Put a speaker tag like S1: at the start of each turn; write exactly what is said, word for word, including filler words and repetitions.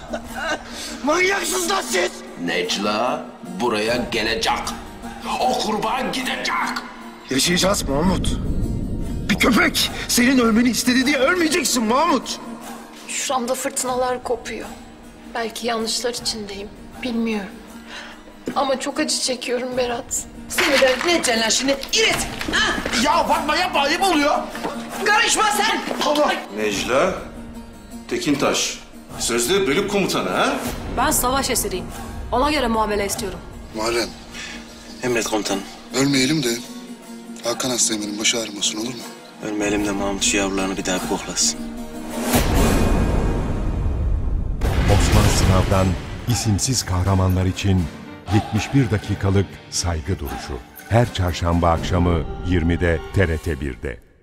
S1: Manyaksınız lan siz!
S2: Necla buraya gelecek. O kurban gidecek.
S1: Yaşayacağız Mahmut. Bir köpek senin ölmeni istedi diye ölmeyeceksin Mahmut.
S3: Şuramda fırtınalar kopuyor. Belki yanlışlar içindeyim. Bilmiyorum. Ama çok acı çekiyorum Berat.
S4: Sinirden ne edeceksin lan şimdi? İret! Ha?
S1: Ya bakma yapma, ayıp oluyor.
S4: Karışma sen!
S5: Necla Tekintaş. Sözde bölük komutanı ha?
S6: Ben savaş esiriyim. Ona göre muamele istiyorum.
S7: Muharrem,
S8: Emret komutanım.
S7: ölmeyelim de Hakan Hastayım'ın başı ağrımasın, olur mu?
S8: Ölmeyelim de Mahmut şu yavrularını bir daha bir koklasın.
S9: Osman Sınav'dan isimsiz kahramanlar için yetmiş bir dakikalık saygı duruşu. Her çarşamba akşamı yirmide T R T bir'de.